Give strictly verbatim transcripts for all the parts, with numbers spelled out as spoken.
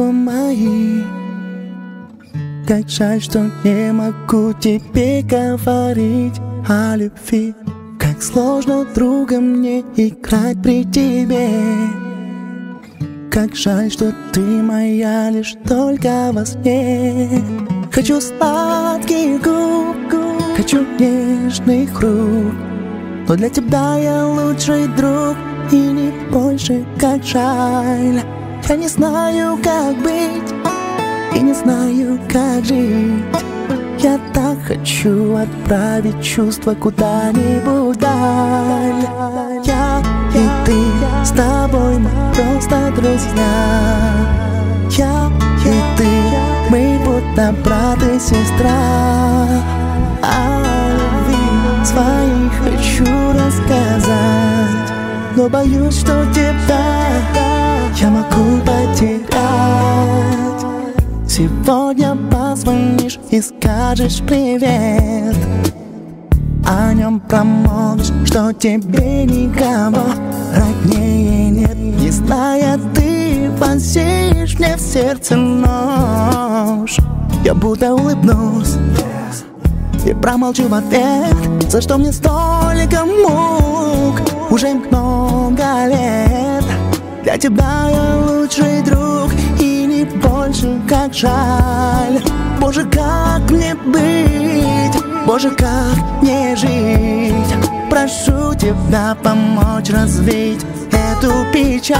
чувства мои. Как жаль, что не могу тебе говорить о любви. Как сложно, друга, мне играть при тебе. Как жаль, что ты моя лишь только во сне. Хочу сладких губ, хочу нежных рук, но для тебя я лучший друг и не больше. Как жаль, я не знаю, как быть и не знаю, как жить. Я так хочу отправить чувства куда-нибудь даль. Я и ты, с тобой мы просто друзья. Я и ты, мы будто брат и сестра. О любви своей хочу рассказать, но боюсь, что тебя я могу потерять. Сегодня позвонишь и скажешь привет, о нем промолвишь, что тебе никого роднее нет. Не зная, ты посеешь мне в сердце нож. Я будто улыбнусь и промолчу в ответ, за что мне столько мук уже много лет. Для тебя я лучший друг и не больше. Как жаль, Боже, как мне быть, Боже, как мне жить. Прошу тебя помочь развить эту печаль.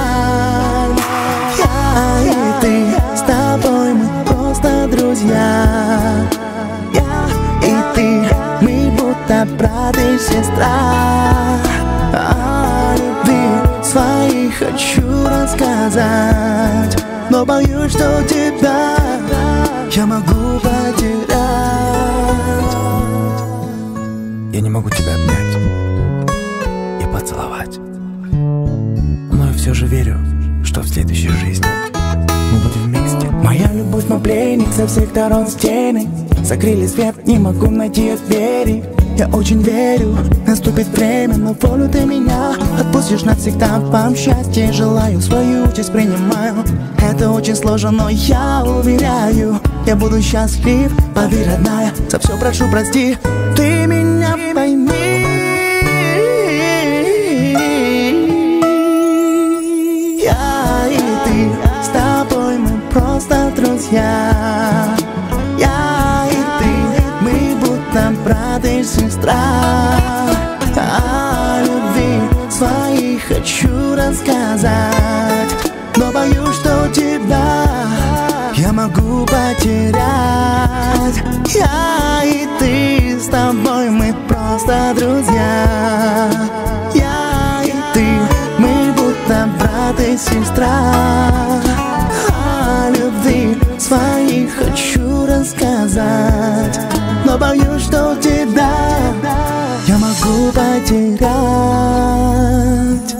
Я и ты, с тобой мы просто друзья. Я и ты, мы будто брат и сестра. О любви своей хочу рассказать, но боюсь, что тебя я могу потерять. Я не могу тебя обнять и поцеловать, но я все же верю, что в следующей жизни мы будем вместе. Моя любовь, мой пленник, со всех сторон стены закрыли свет, не могу найти двери. Я очень верю, наступит время, но волю ты меня отпустишь навсегда. Вам счастья желаю, свою участь принимаю. Это очень сложно, но я уверяю, я буду счастлив, поверь, родная. За все прошу, прости, ты меня пойми. Я и ты, с тобой мы просто друзья. Я и ты, мы будто брат и сестра. О любви своей хочу рассказать, но боюсь, что тебя я могу потерять. Я и ты, с тобой мы просто друзья. Я и ты, мы будто брат и сестра. О любви своей хочу рассказать, но боюсь, что тебя я могу потерять.